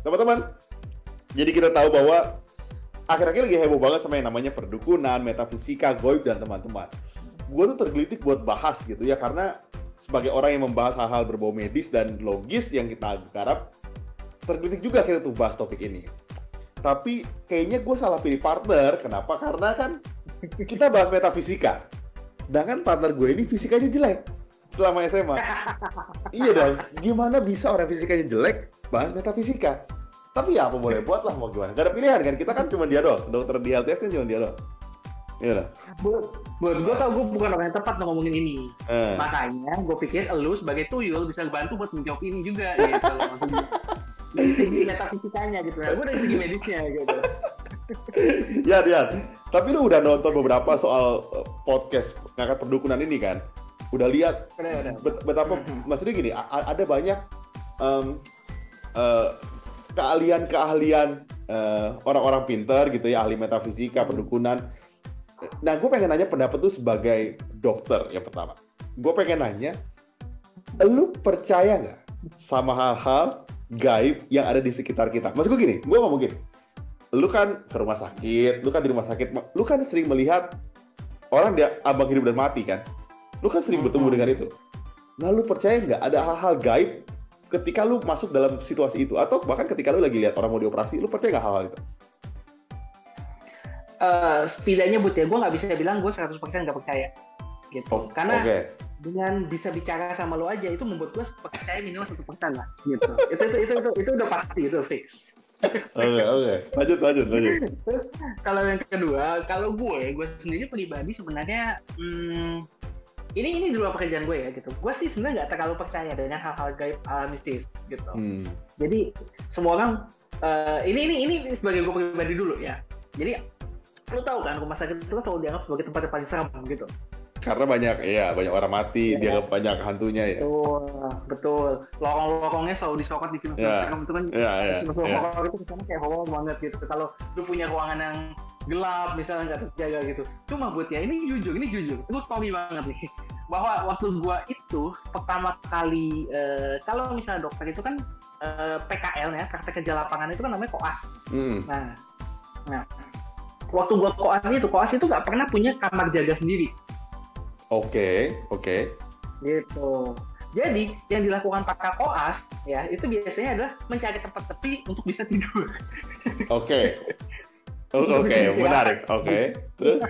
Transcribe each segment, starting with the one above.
teman-teman. Jadi kita tahu bahwa akhir-akhir lagi heboh banget sama yang namanya perdukunan, metafisika, goib, dan teman-teman. Gue tuh tergelitik buat bahas gitu ya, karena sebagai orang yang membahas hal-hal berbau medis dan logis yang kita garap, tergelitik juga akhirnya tuh bahas topik ini. Tapi kayaknya gue salah pilih partner. Kenapa? Karena kan kita bahas metafisika. Sedangkan partner gue ini fisikanya jelek selama SMA. Iya dong, gimana bisa orang fisikanya jelek bahas metafisika? Tapi ya apa boleh buat lah, mau gimana. Gak ada pilihan kan, kita kan cuma dia doang. Dokter di LTS kan cuma dia doang. Iya dong. Buat gue tau gue bukan orang yang tepat untuk ngomongin ini. Makanya gue pikir lu sebagai tuyul bisa bantu buat menjawab ini juga gitu. Maksudnya dari segi metafisikanya gitu. Gue dari segi medisnya gitu. Ya. Tapi lu udah nonton beberapa soal podcast ngangkat perdukunan ini kan? Udah lihat betapa, maksudnya gini, ada banyak keahlian orang-orang pintar gitu ya, ahli metafisika, perdukunan. Nah, gue pengen nanya pendapat tuh sebagai dokter yang pertama. Gue pengen nanya, lu percaya nggak sama hal-hal gaib yang ada di sekitar kita? Maksud gue gini, gue ngomong gini, lu kan ke rumah sakit, lu kan di rumah sakit, lu kan sering melihat orang dia abang hidup dan mati kan? Lu kan sering bertemu dengan itu. Nah, lu percaya nggak ada hal-hal gaib ketika lu masuk dalam situasi itu? Atau bahkan ketika lu lagi lihat orang mau dioperasi, lu percaya nggak hal-hal itu? Setidaknya Bud ya, gue nggak bisa bilang gue 100% nggak percaya gitu. Karena dengan bisa bicara sama lo aja itu membuat gue percaya minimal 1% lah gitu. itu udah pasti, itu fix. Oke. Lanjut. Kalau yang kedua, kalau gue sendiri pribadi sebenarnya ini di luar pekerjaan gue ya gitu. Gue sih sebenarnya nggak terlalu percaya dengan hal-hal gaib mistis gitu. Jadi semua orang ini sebagai gue pribadi dulu ya. Jadi lu tahu kan rumah sakit itu selalu dianggap sebagai tempat yang paling seram gitu. Karena banyak orang mati, dianggap banyak hantunya ya. Betul. Lorong-lorongnya selalu disokot di film seram itu kan. Horor itu kesannya kayak horor banget gitu. Kalau lu punya ruangan yang gelap misalnya nggak terjaga gitu. Cuma buat ya ini jujur. Itu story banget nih. Bahwa waktu gua itu pertama kali kalau misalnya dokter itu kan PKL ya, praktek kerja lapangan itu kan namanya koas. Nah, waktu gua koas itu nggak pernah punya kamar jaga sendiri. Oke. Gitu. Jadi yang dilakukan pakar koas ya itu biasanya adalah mencari tempat sepi untuk bisa tidur. Oke, menarik. Oke. Terus?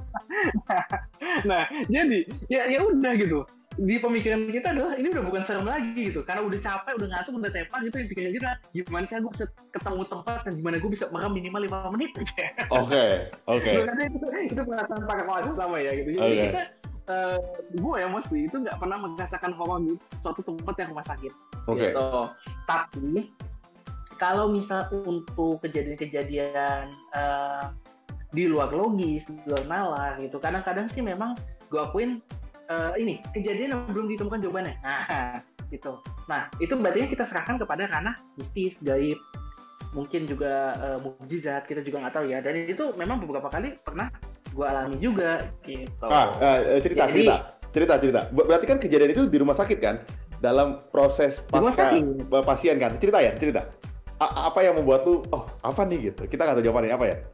Nah, jadi ya udah gitu. Di pemikiran kita adalah ini udah bukan serem lagi gitu, karena udah capek, udah ngantuk, udah tepat gitu. Yang pikiran kita gimana sih gue bisa ketemu tempat dan gimana gue bisa merem minimal 5 menit aja. Oke. Itu perasaan pakai koas sama ya gitu. Jadi kita gue yang mesti itu nggak pernah merasakan horor di suatu tempat yang rumah sakit. Gitu. Tapi kalau misal untuk kejadian-kejadian di luar logis, di luar nalar gitu, kadang-kadang sih memang gue akuin ini kejadian yang belum ditemukan jawabannya. Nah, gitu. Nah, itu berarti kita serahkan kepada ranah mistis, gaib, mungkin juga mukjizat, kita juga nggak tahu ya. Dan itu memang beberapa kali pernah gue alami juga gitu. Cerita. Berarti kan kejadian itu di rumah sakit kan? Dalam proses pasca pasien kan? Cerita. Apa yang membuat tuh, apa nih gitu? Kita nggak tahu jawabannya apa ya?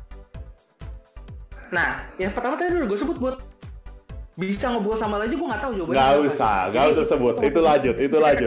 Nah, yang pertama tadi udah gue sebut buat bisa ngobrol sama aja gue nggak tahu jawabannya. Nggak usah sebut. Itu lanjut.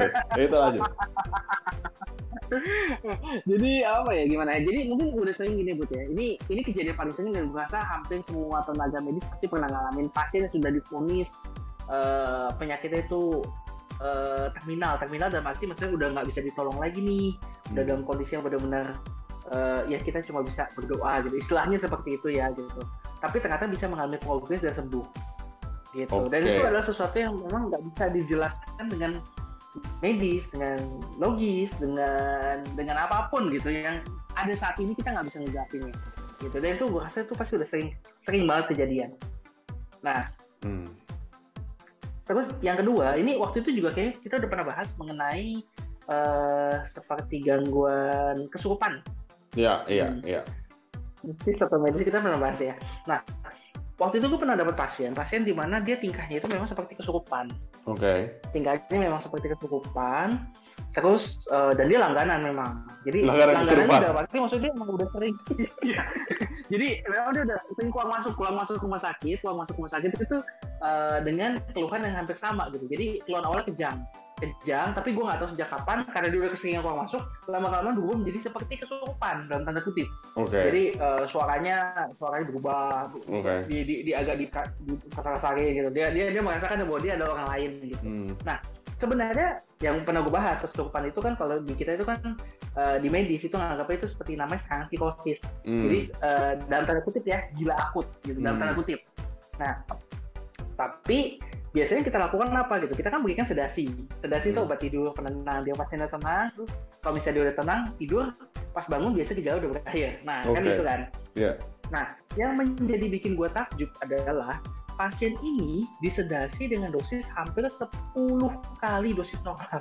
Jadi apa ya, gimana ya? Jadi mungkin udah sering gini Bud ya. Ini kejadian paling sering dan gue rasa hampir semua tenaga medis pasti pernah ngalamin pasien yang sudah divonis penyakitnya itu terminal dan pasti maksudnya udah nggak bisa ditolong lagi nih. Udah dalam kondisi yang benar-benar ya kita cuma bisa berdoa gitu. Istilahnya seperti itu ya gitu. Tapi ternyata bisa mengalami progres dan sembuh. Gitu. Dan itu adalah sesuatu yang memang nggak bisa dijelaskan dengan medis, dengan logis, dengan apapun gitu yang ada saat ini kita nggak bisa ngejelasinnya gitu. Dan itu gue rasa itu pasti udah sering banget kejadian. Nah, terus yang kedua, ini waktu itu juga kayaknya kita udah pernah bahas mengenai seperti gangguan kesurupan. Iya. Mistis atau medis kita pernah bahas ya. Nah, waktu itu gue pernah dapat pasien di mana dia tingkahnya itu memang seperti kesurupan. Tingkahnya memang seperti kesurupan. Terus dan dia langganan memang. Jadi Langganan langganannya kesurupan. udah pasti, maksudnya emang udah sering. Iya. Jadi memang dia udah sering keluar masuk rumah sakit itu dengan keluhan yang hampir sama gitu. Jadi keluhan awalnya kejang, tapi gue nggak tahu sejak kapan karena dia udah keseringan keluar masuk, lama-lama berubah menjadi seperti kesurupan dalam tanda kutip. Jadi suaranya berubah, di agak di kasar-kasari gitu. Dia merasakan bahwa dia ada orang lain gitu. Nah, sebenarnya yang pernah gue bahas, kesurupan itu kan kalau di kita itu kan di medis itu nganggapnya itu seperti namanya sekarang psikosis. Jadi dalam tanda kutip ya, gila akut gitu, dalam tanda kutip. Nah, tapi biasanya kita lakukan apa gitu? Kita kan berikan sedasi itu obat tidur penenang, dia pasiennya tenang, terus kalau misalnya dia udah tenang, tidur, pas bangun biasa gejala udah berakhir. Nah, kan itu kan. Nah, yang menjadi bikin gue takjub adalah pasien ini disedasi dengan dosis hampir 10 kali dosis normal.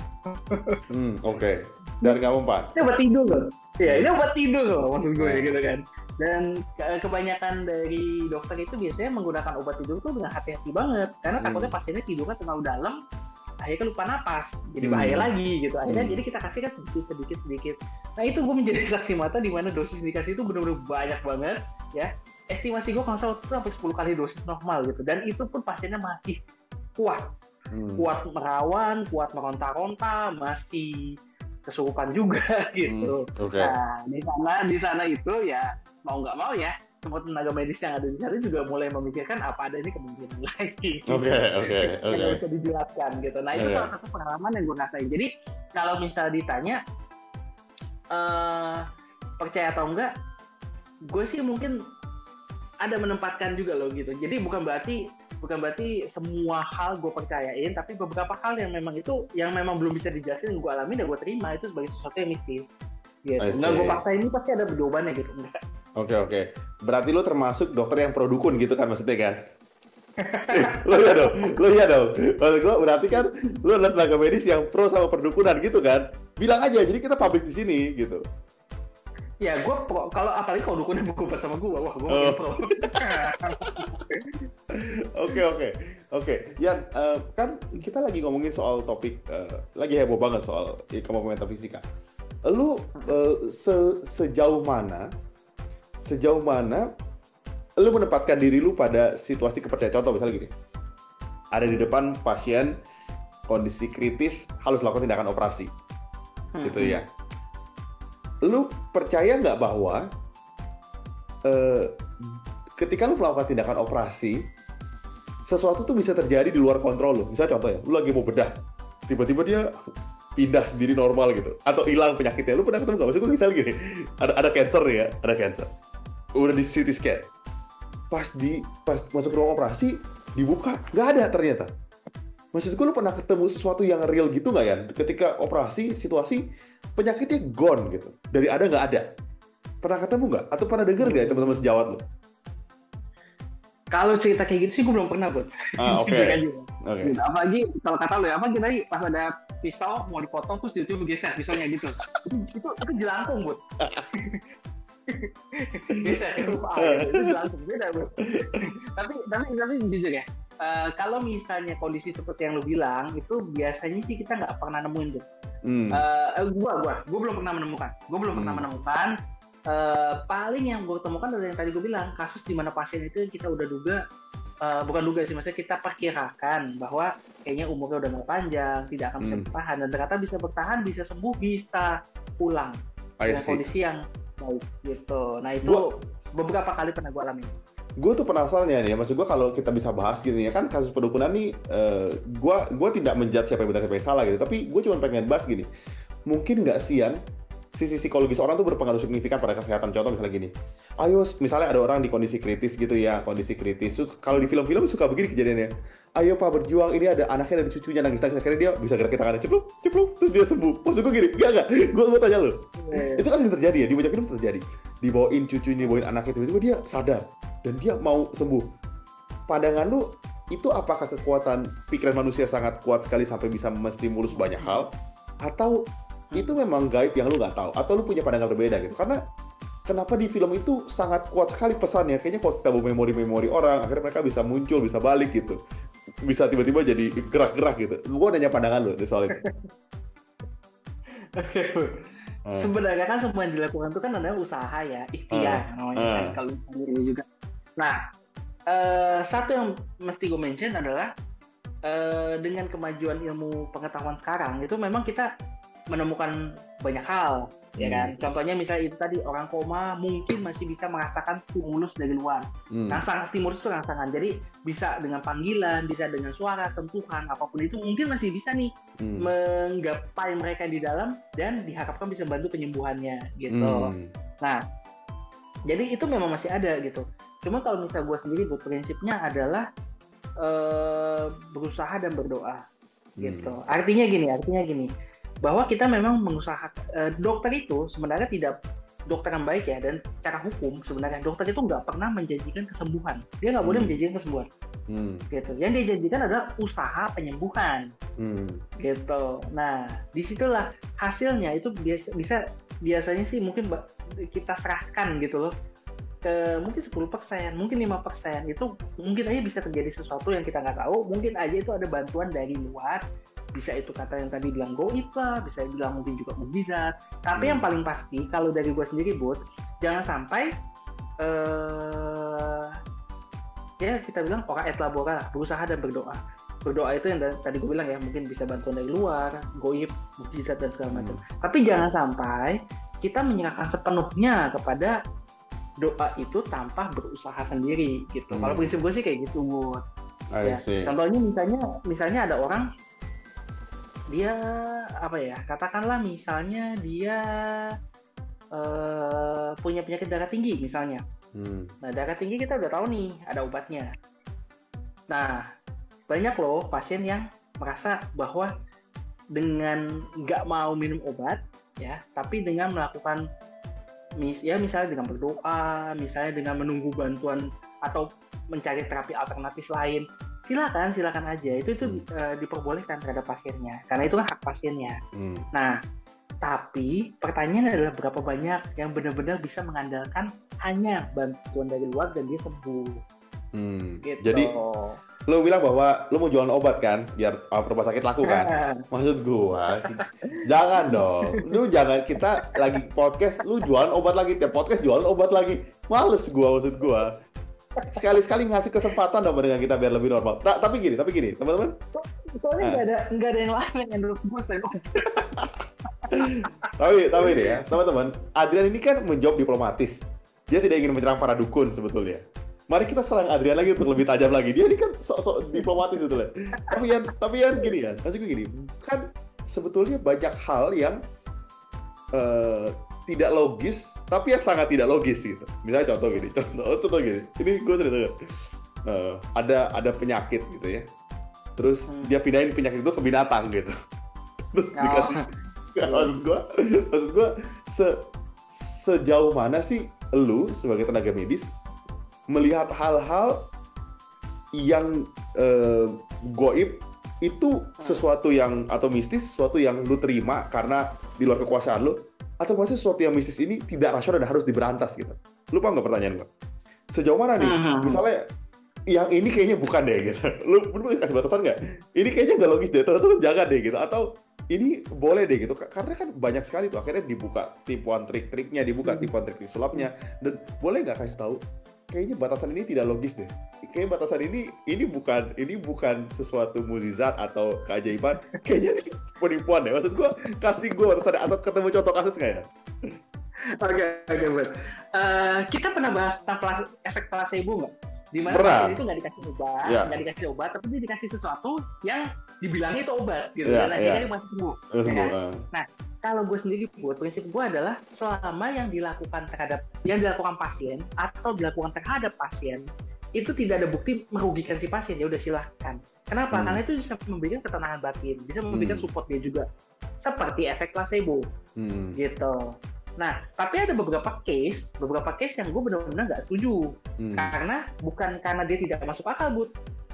Dan nggak mempan. Ini obat tidur loh. Iya, ini obat tidur loh maksud gue gitu kan. Dan kebanyakan dari dokter itu biasanya menggunakan obat tidur tuh dengan hati-hati banget. Karena takutnya pasiennya tidurnya terlalu dalam, akhirnya lupa napas. Jadi bahaya lagi gitu. Akhirnya jadi kita kasih kan sedikit. Nah itu gue menjadi saksi mata di mana dosis dikasih itu benar-benar banyak banget ya. Estimasi gue kalau salah itu sampai 10 kali dosis normal gitu. Dan itu pun pasiennya masih kuat. Kuat merawan, kuat meronta-ronta, masih kesurupan juga gitu. Nah, di sana itu ya mau nggak mau ya, semua tenaga medis yang ada di sana juga mulai memikirkan apa ada ini kemungkinan lagi. Yang bisa dijelaskan gitu. Nah itu salah satu pengalaman yang gue rasain. Jadi kalau misalnya ditanya percaya atau enggak, gue sih mungkin ada menempatkan juga loh gitu. Jadi bukan berarti semua hal gue percayain, tapi beberapa hal yang memang belum bisa dijelasin gue alamin dan gue terima itu sebagai sesuatu yang mistis. Gitu. Nggak gue paksa ini pasti ada jawabannya gitu. Oke. Berarti lo termasuk dokter yang pro dukun gitu kan maksudnya kan? Lo iya dong. Maksud gue berarti kan lo adalah tenaga medis yang pro sama perdukunan gitu kan? Bilang aja, jadi kita publish di sini gitu. Ya, gue kalau apalagi kalau dukunnya berkumpul sama gue, wah gue makin pro. Oke. Yan, kan kita lagi ngomongin soal topik, lagi heboh banget soal ilmu metafisika. Lu sejauh mana lu menempatkan diri lu pada situasi kepercayaan? Contoh misalnya gini, ada di depan pasien kondisi kritis harus melakukan tindakan operasi, gitu ya. Lu percaya nggak bahwa ketika lu melakukan tindakan operasi, sesuatu tuh bisa terjadi di luar kontrol lu? Misalnya contoh ya, lu lagi mau bedah, tiba-tiba dia pindah sendiri normal gitu, atau hilang penyakitnya. Lu pernah ketemu nggak? Maksud gue misalnya gini, ada cancer nih ya, ada cancer, udah di CT scan, pas masuk ruang operasi dibuka, nggak ada ternyata. Maksud gue lu pernah ketemu sesuatu yang real gitu nggak ya? Ketika operasi, situasi penyakitnya gone gitu, dari ada nggak ada. Pernah ketemu nggak? Atau pernah denger nggak ya teman-teman sejawat lu? Kalau cerita kayak gitu sih gue belum pernah, Bud. Oke. Apalagi kalau kata lu ya, apa kita pas ada pisau mau dipotong terus tiba-tiba bergeser pisaunya gitu. Itu jelangkung, Bud. Geser itu jelangkung beda, Bud. Tapi jujur ya, kalau misalnya kondisi seperti yang lu bilang itu biasanya sih kita nggak pernah nemuin tuh. Gue belum pernah menemukan. Paling yang gue temukan dari yang tadi gue bilang, kasus di mana pasien itu yang kita udah duga, bukan duga sih, maksudnya kita perkirakan bahwa kayaknya umurnya udah nggak panjang, tidak akan bisa bertahan, dan ternyata bisa bertahan, bisa sembuh, bisa pulang dengan kondisi yang baik gitu. Nah itu beberapa kali pernah gue alami. Gue tuh penasaran ya nih, maksud gue kalau kita bisa bahas gini ya kan, kasus perdukunan nih, gue tidak menjudge siapa yang benar siapa yang salah gitu, tapi gue cuma pengen bahas gini, mungkin nggak sih Yan, sisi psikologis orang tuh berpengaruh signifikan pada kesehatan. Contoh misalnya gini, ayo misalnya ada orang di kondisi kritis gitu ya, kalau di film-film suka begini kejadiannya, ayo Pak berjuang, ini ada anaknya dan cucunya nangis-nangis, akhirnya dia bisa gerakin tangannya, ceplok, terus dia sembuh. Maksud gue gini, enggak, gue tanya lu, itu kan sering terjadi ya, di banyak film terjadi, dibawain cucunya, dibawain anaknya, tiba-tiba dia sadar, dan dia mau sembuh. Pandangan lu, itu apakah kekuatan pikiran manusia sangat kuat sekali sampai bisa menstimulus banyak hal, atau itu memang gaib yang lu nggak tahu, atau lu punya pandangan berbeda gitu? Karena kenapa di film itu sangat kuat sekali pesannya, kayaknya kalau kita bawa memori orang, akhirnya mereka bisa muncul, bisa balik gitu, bisa tiba-tiba jadi gerak-gerak gitu. Gue nanya pandangan lu soal itu. Sebenarnya kan semua yang dilakukan itu kan adalah usaha ya, ikhtiar namanya kan kalau sendiri juga. Nah, satu yang mesti gue mention adalah dengan kemajuan ilmu pengetahuan sekarang itu memang kita menemukan banyak hal, ya kan. Contohnya misalnya itu tadi orang koma mungkin masih bisa merasakan stimulus dari luar. Stimulus itu rangsangan. Jadi bisa dengan panggilan, bisa dengan suara, sentuhan, apapun itu mungkin masih bisa nih menggapai mereka di dalam dan diharapkan bisa bantu penyembuhannya gitu. Nah, jadi itu memang masih ada gitu. Cuma kalau misalnya gue sendiri, prinsipnya adalah berusaha dan berdoa gitu. Artinya gini, bahwa kita memang mengusahakan, dokter itu sebenarnya tidak dokter yang baik ya, dan secara hukum sebenarnya dokter itu nggak pernah menjanjikan kesembuhan. Dia nggak boleh menjanjikan kesembuhan gitu. Yang dia janjikan adalah usaha penyembuhan gitu. Nah, disitulah hasilnya itu biasanya sih mungkin kita serahkan gitu loh ke mungkin 10%, mungkin 5%. Itu mungkin aja bisa terjadi sesuatu yang kita nggak tahu, mungkin aja itu ada bantuan dari luar, bisa itu kata yang tadi bilang goib lah, bisa bilang mungkin juga mukjizat. Tapi yang paling pasti kalau dari gue sendiri Bud, jangan sampai ya kita bilang ora et labora, berusaha dan berdoa. Berdoa itu yang tadi gue bilang ya, mungkin bisa bantuan dari luar, goib, mukjizat dan segala macam. Tapi jangan sampai kita menyerahkan sepenuhnya kepada doa itu tanpa berusaha sendiri gitu. Kalau prinsip gue sih kayak gitu, Bud. Ya. Contohnya misalnya ada orang dia apa ya? Katakanlah misalnya dia punya penyakit darah tinggi misalnya. Nah, darah tinggi kita udah tahu nih ada obatnya. Nah, banyak loh pasien yang merasa bahwa dengan nggak mau minum obat ya, tapi dengan melakukan misalnya dengan berdoa, misalnya dengan menunggu bantuan atau mencari terapi alternatif lain, silakan aja, itu diperbolehkan terhadap pasiennya, karena itu kan hak pasiennya. Nah, tapi pertanyaannya adalah berapa banyak yang benar-benar bisa mengandalkan hanya bantuan dari luar dan dia sembuh. Gitu. Jadi lo bilang bahwa lo mau jualan obat kan, biar rumah sakit laku kan? Maksud gua, jangan dong. Lu jangan, kita lagi podcast, lu jualan obat lagi, tiap podcast jualan obat lagi. Males gua, maksud gua. Sekali-sekali ngasih kesempatan dong dengan kita biar lebih normal. Tapi gini, teman-teman. Soalnya nggak ada yang lain yang endorse gua. Tapi ini ya, teman-teman, Adrian ini kan menjawab diplomatis. Dia tidak ingin menyerang para dukun sebetulnya. Mari kita serang Adrian lagi untuk lebih tajam lagi. Dia ini kan sok-sok diplomatis sebetulnya. Tapi yang gini ya, maksudku gini, kan sebetulnya banyak hal yang tidak logis, tapi yang sangat tidak logis gitu. Misalnya contoh gini. Ini gue cerita. Ada penyakit gitu ya. Terus dia pindahin penyakit itu ke binatang gitu. Terus dikasih. Maksud gue sejauh mana sih lu sebagai tenaga medis melihat hal-hal yang goib itu sesuatu yang atau mistis, sesuatu yang lu terima karena di luar kekuasaan lu, atau masih sesuatu yang mistis ini tidak rasional dan harus diberantas gitu. Lu paham nggak pertanyaan gua? Sejauh mana nih? Misalnya yang ini kayaknya bukan deh gitu. Lu kasih batasan nggak? Ini kayaknya nggak logis deh, atau jangan deh gitu. Atau ini boleh deh gitu. Karena kan banyak sekali tuh akhirnya dibuka tipuan trik-triknya, dibuka tipuan trik sulapnya. Dan boleh nggak kasih tahu? Kayaknya batasan ini tidak logis deh. Kayaknya batasan ini bukan sesuatu mukjizat atau keajaiban. Kayaknya ini penipuan deh. Maksud gue, kasih gue batasan atau ketemu contoh kasus nggak ya? Oke, Bud. Kita pernah bahas tentang efek placebo nggak? Di mana pasien itu nggak dikasih obat, tapi dia dikasih sesuatu yang dibilangnya itu obat, gitu. Dan akhirnya dia masih sembuh. Nah, kalau gue sendiri, prinsip gue adalah selama yang dilakukan pasien atau dilakukan terhadap pasien itu tidak ada bukti merugikan si pasien, ya udah silahkan. Kenapa? Karena itu bisa memberikan ketenangan batin, bisa memberikan support dia juga, seperti efek placebo, gitu. Nah, tapi ada beberapa case yang gue benar-benar nggak setuju, karena bukan karena dia tidak masuk akal, Bud.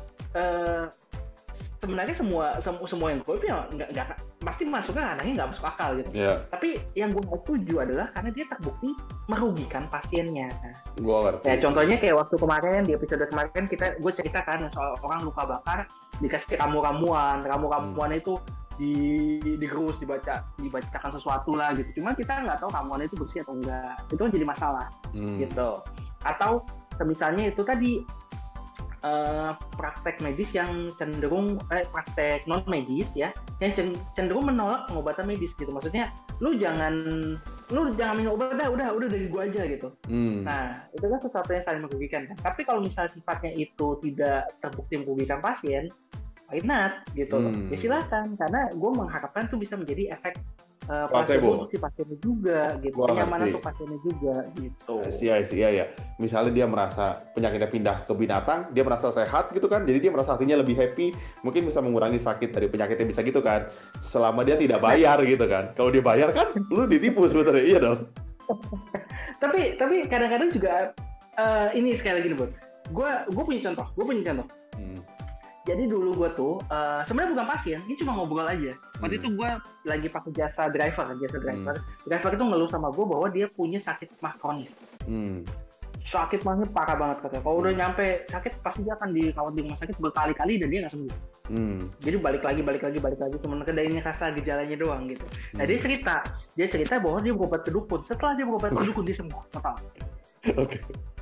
Sebenarnya semua yang gue ya nggak pasti masuknya anaknya nggak masuk akal gitu. Tapi yang gue nggak setuju adalah karena dia terbukti merugikan pasiennya. Gue ngerti. Ya contohnya kayak waktu kemarin di episode kemarin gue ceritakan soal orang luka bakar dikasih ramuan itu digerus, dibacakan sesuatu lah gitu. Cuma kita nggak tahu ramuannya itu bersih atau enggak. Itu kan jadi masalah gitu. Atau misalnya itu tadi praktek medis yang cenderung praktek non medis ya, yang cenderung menolak pengobatan medis gitu. Maksudnya lu jangan minum obat, udah dari gua aja gitu. Nah, itu kan sesuatu yang saling merugikan kan. Tapi kalau misalnya sifatnya itu tidak terbukti merugikan pasien, why not gitu loh. Ya silakan, karena gue mengharapkan itu bisa menjadi efek placebo untuk si pasiennya juga gitu, kenyamanan untuk pasiennya juga gitu. Iya. Misalnya dia merasa penyakitnya pindah ke binatang, dia merasa sehat gitu kan, jadi dia merasa hatinya lebih happy, mungkin bisa mengurangi sakit dari penyakitnya, bisa gitu kan, selama dia tidak bayar gitu kan. Kalau dia bayar kan, lu ditipu sebetulnya, iya dong. tapi kadang-kadang juga ini sekali lagi nih Bud, gue punya contoh. Jadi dulu gue tuh sebenarnya bukan pasien, ini cuma ngobrol aja. Waktu itu gue lagi pakai jasa driver. Driver itu ngeluh sama gue bahwa dia punya sakit mah kronis. Sakit mahnya parah banget katanya. Kalau udah nyampe sakit pasti dia akan dirawat di rumah sakit berkali-kali dan dia nggak sembuh. Jadi balik lagi. Cuma kedainnya rasa gejalanya doang gitu. Nah dia cerita bahwa dia berobat ke dukun. Setelah dia berobat ke dukun dia sembuh total. Oke.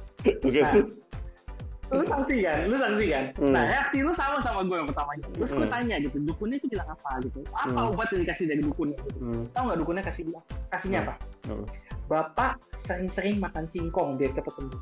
Lu sanksi kan? Nah, reaksi lu sama gue yang pertamanya. Terus gue tanya gitu, dukunnya itu bilang apa gitu? Apa obat yang dikasih dari dukunnya gitu? Tahu nggak dukunnya kasihnya apa? Bapak sering-sering makan singkong biar cepat sembuh.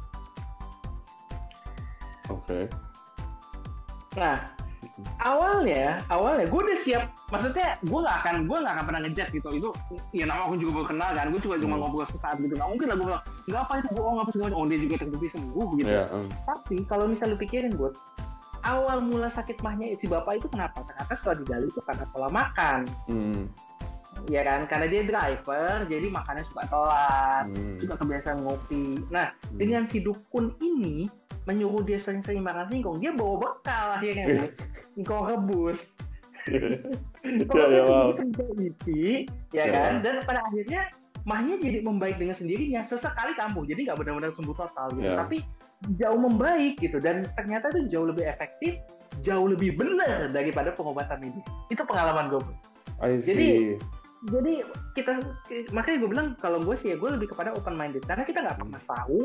Oke. Nah, awalnya gue udah siap, maksudnya gue nggak akan pernah ngejat gitu. Itu ya nama aku juga baru kenal kan, gue cuma ngobrol sesaat gitu, nggak mungkin lah gue bilang nggak apa itu bohong apa segala macam, dia juga terbukti sembuh gitu. Tapi kalau misalnya lu pikirin buat awal mula sakit mahnya si bapak itu kenapa? Ternyata setelah digali itu karena pola makan. Ya kan, karena dia driver jadi makannya suka telat, suka kebiasaan ngopi. Nah, dengan si dukun ini menyuruh dia sering-sering makan singkong, dia bawa bekal akhirnya singkong rebus. Ya kan, dan pada akhirnya mahnya jadi membaik dengan sendirinya, sesekali kambuh, jadi nggak benar-benar sembuh total gitu, tapi jauh membaik gitu, dan ternyata itu jauh lebih efektif, jauh lebih benar daripada pengobatan medis. Itu pengalaman gue. Jadi kita, makanya gue bilang kalau gue sih ya gue lebih kepada open minded, karena kita nggak pernah tahu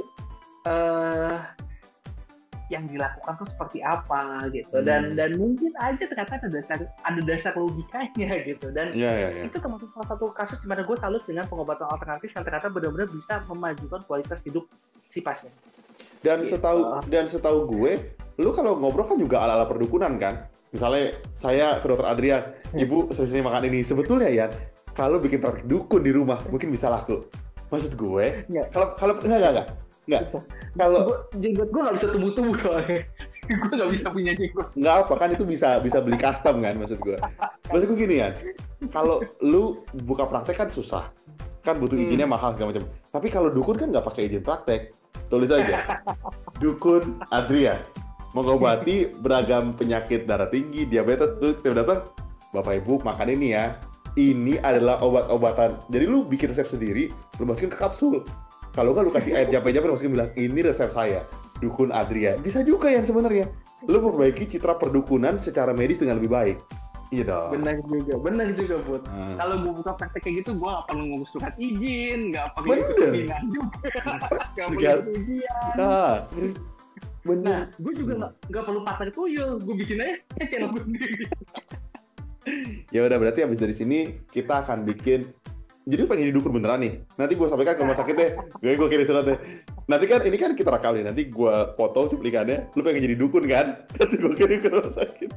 yang dilakukan tuh seperti apa gitu, dan mungkin aja ternyata ada dasar logikanya gitu, dan itu termasuk salah satu kasus di mana gue salut dengan pengobatan alternatif yang ternyata benar-benar bisa memajukan kualitas hidup si pasien. Dan setahu gue, lu kalau ngobrol kan juga ala-ala perdukunan kan, misalnya saya ke dokter Adrian, ibu sering makan ini, sebetulnya ya kalau bikin praktek dukun di rumah mungkin bisa laku. Maksud gue, kalau enggak. Kalau jenggot gue nggak bisa tumbuh soalnya, gue nggak bisa punya jenggot. Nggak apa kan, itu bisa beli custom kan, maksud gue gini kan, kalau lu buka praktek kan susah, kan butuh izinnya mahal segala macam. Tapi kalau dukun kan nggak pakai izin praktek, tulis aja dukun Adrian mengobati beragam penyakit darah tinggi, diabetes. Terus kita datang, bapak ibu makan ini ya, ini adalah obat-obatan. Jadi lu bikin resep sendiri, lu masukin ke kapsul. Kalau nggak lu kasih air jampe-jampe, lu masukin bilang ini resep saya, dukun Adrian. Bisa juga yang sebenarnya lu memperbaiki citra perdukunan secara medis dengan lebih baik. Iya dong. Benar juga Bud. Kalau gue buka praktek kayak gitu, gue nggak perlu ngurus surat izin, nggak perlu ikut juga, nggak perlu ujian. Benar. Nah, gue juga nggak perlu partner tuyul, gue bikin aja channel gue sendiri. Ya udah, berarti abis dari sini kita akan bikin. Jadi lu pengen jadi dukun beneran nih? Nanti gue sampaikan ke rumah sakit deh. Gue kirim suratnya. Nanti kan ini kan kita rekam nih. Nanti gue foto cuplikannya. Lu pengen jadi dukun kan? Nanti gue kirim ke rumah sakit.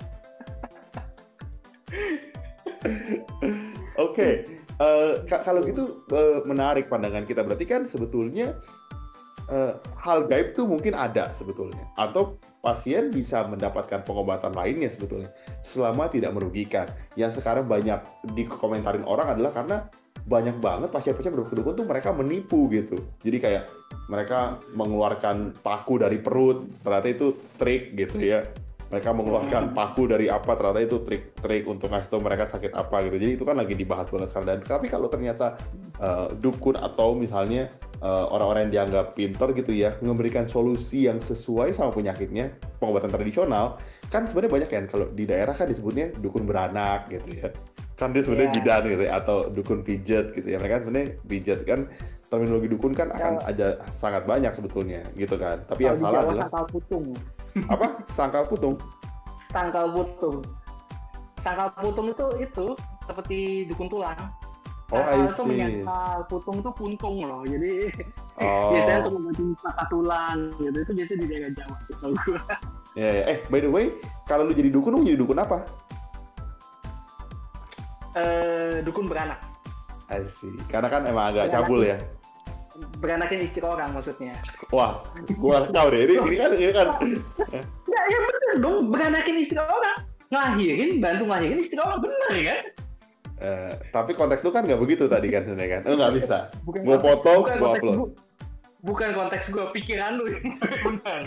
Oke. Kalau gitu menarik pandangan kita. Berarti kan sebetulnya hal gaib tuh mungkin ada sebetulnya. Atau pasien bisa mendapatkan pengobatan lainnya sebetulnya selama tidak merugikan. Yang sekarang banyak dikomentarin orang adalah karena banyak banget pasien-pasien berdukun tuh mereka menipu gitu. Jadi kayak mereka mengeluarkan paku dari perut, ternyata itu trik gitu ya. Mereka mengeluarkan paku dari apa, ternyata itu trik untuk ngasih tahu mereka sakit apa gitu. Jadi itu kan lagi dibahas banget sekarang. Dan tapi kalau ternyata dukun atau misalnya orang-orang yang dianggap pintar gitu ya, memberikan solusi yang sesuai sama penyakitnya, pengobatan tradisional, kan sebenarnya banyak kan, kalau di daerah kan disebutnya dukun beranak gitu ya. Kan dia sebenarnya bidan gitu ya, atau dukun pijet gitu ya. Mereka sebenarnya pijet kan, terminologi dukun kan akan aja sangat banyak sebetulnya gitu kan. Tapi yang salah adalah sangkal putung. Apa? Sangkal putung? Sangkal putung. Sangkal putung itu seperti dukun tulang. Oh, I Sangkal itu see. menyangkal, putung itu puntung loh. Jadi biasanya untuk mengganti patah tulang gitu. Itu biasanya di daerah Jawa. Tahu gue. Ya. By the way, kalau lu jadi dukun apa? Dukun beranak. I see. Karena kan emang agak cabul ya. Beranakin istri orang maksudnya. Wah, gua tahu deh. Ini kan. Ya bener dong, beranakin istri orang. Bantu ngelahirin istri orang, bener kan? Tapi konteks lu kan nggak begitu tadi kan sebenarnya kan? Nggak bisa. Bukan Gua foto, bukan gua konteks upload. bukan konteks gue, pikiran lu. Bener.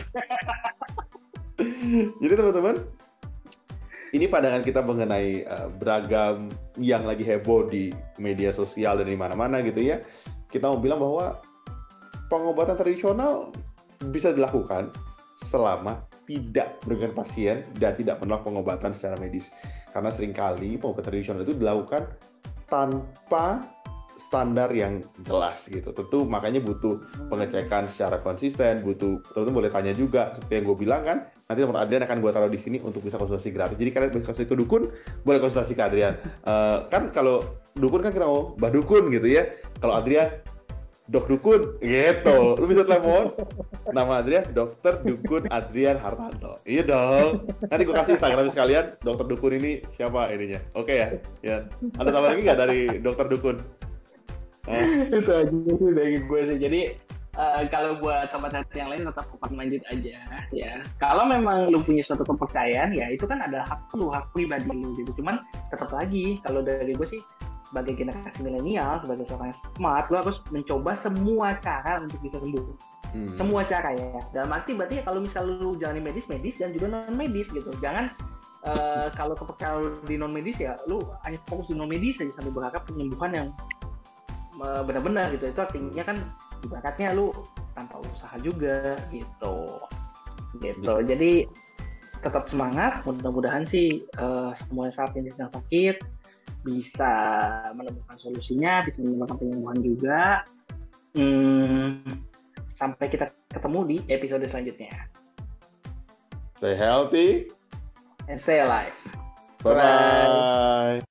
Jadi teman-teman, ini pandangan kita mengenai beragam yang lagi heboh di media sosial dan di mana-mana gitu ya. Kita mau bilang bahwa pengobatan tradisional bisa dilakukan selama tidak dengan pasien dan tidak menolak pengobatan secara medis. Karena seringkali pengobatan tradisional itu dilakukan tanpa standar yang jelas gitu. Tentu makanya butuh pengecekan secara konsisten, teman-teman boleh tanya juga seperti yang gue bilang kan. Nanti nomor Adrian akan gue taruh di sini untuk bisa konsultasi gratis. Jadi kalian bisa konsultasi ke dukun, boleh konsultasi ke Adrian. Kan kalau dukun kan kita mau Mbah Dukun gitu ya. Kalau Adrian Dok Dukun gitu. Lu bisa telepon nama Adrian Dokter Dukun Adrian Hartanto. Iya dong. Nanti gue kasih Instagram sekalian. Dokter Dukun ini siapa ininya. Oke ya. Ya. Ada tambah lagi nggak dari Dokter Dukun? Itu aja sih dari gue sih. Jadi kalau buat sobat hati yang lain tetap open minded aja ya. Kalau memang lu punya suatu kepercayaan ya itu kan adalah hak pribadi lu gitu. Cuman tetap lagi kalau dari gue sih sebagai generasi milenial, sebagai seorang yang smart, lu harus mencoba semua cara untuk bisa sembuh. Semua cara ya. Dalam arti berarti ya kalau misal lu jalani medis dan juga non medis gitu. Jangan kalau kepercayaan lu di non medis ya lu hanya fokus di non medis aja sampai berharap penyembuhan yang benar-benar gitu. Itu artinya kan ibaratnya lu tanpa usaha juga gitu. Jadi tetap semangat, mudah-mudahan sih semua saat ini sedang sakit bisa menemukan solusinya, bisa menemukan penyembuhan juga. Sampai kita ketemu di episode selanjutnya. Stay healthy And stay alive. Bye-bye.